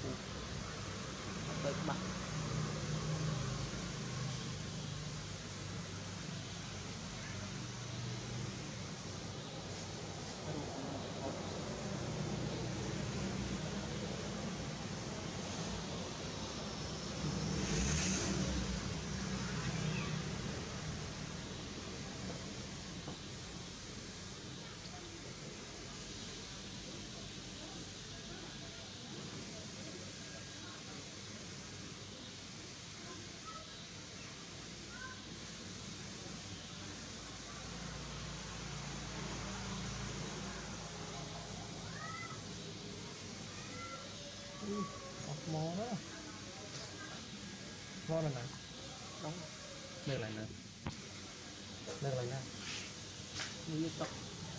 tới mặt mò đó ngon rồi nè đóng được lại nè được lại nè như tập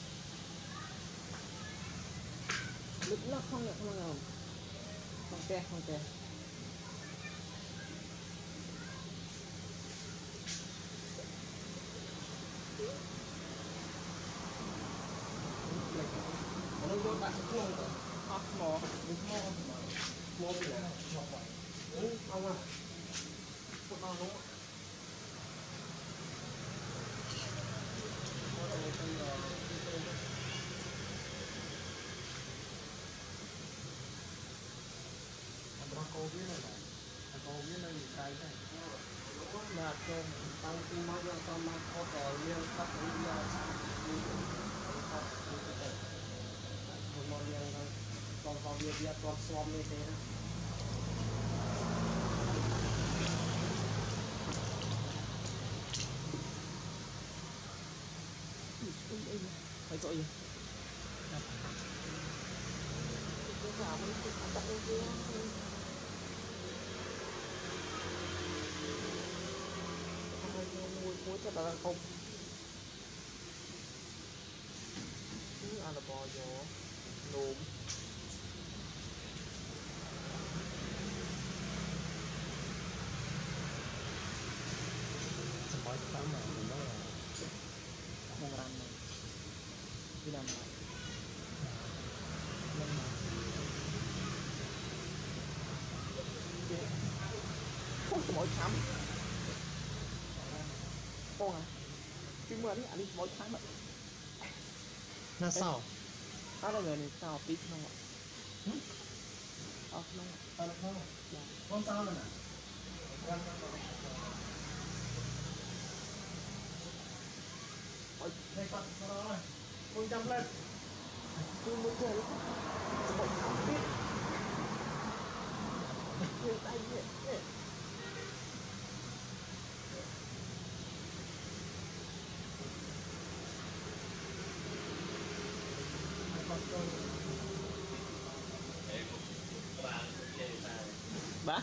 lực nó không được không nào không kè không kè nó vô bạn không rồi mò mò gì đấy mò vậy ông à không ăn đúng anh cô biết này này cô biết này cái này là cho tăng quy mô cho con mang có tờ liên các cái một liên còn vào việc toàn xóm như thế đó phải gọi gì cái nào mình cũng đặt lên kia muối thật là không cứ ăn là bò gió nồm mới sáng mà mình nói là không làm này đi làm này lên mà không có mỗi khám con à chứ mà đi anh đi mỗi khám vậy nó sao đó là người này sao tí không ạ không không sao rồi nè đây con rồi con chăm lên cứ mỗi người mỗi khám biết người tay nhẹ bả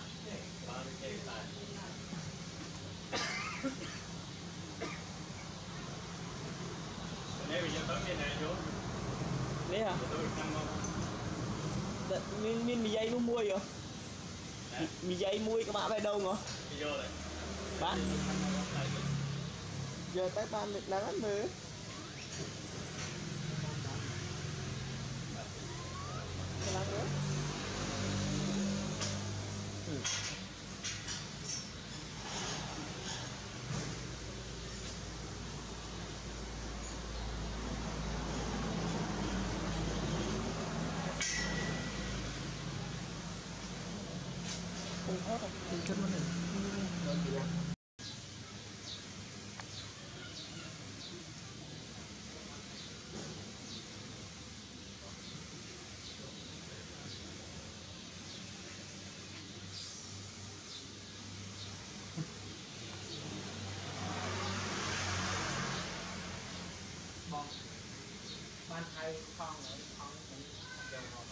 nếu bây giờ bấm như này chú đấy à mình dây nó muôi rồi mình dây muôi các bạn phải đâu ngó bác giờ tay ba mình đang ăn nữa làm nữa không hết rồi thì chân nó này ban thay con ở con cũng đều họ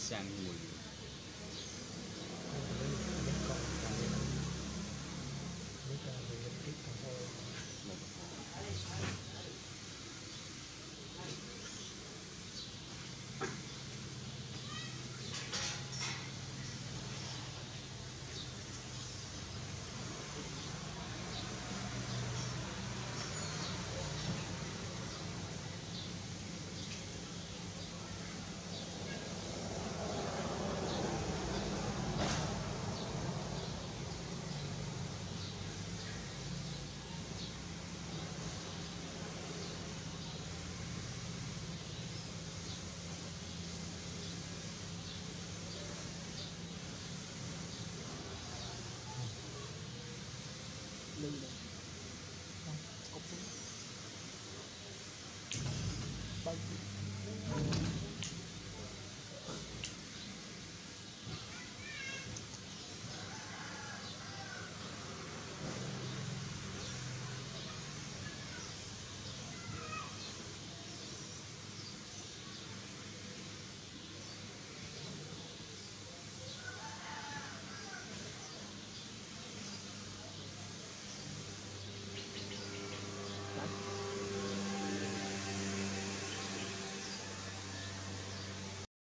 sang mùi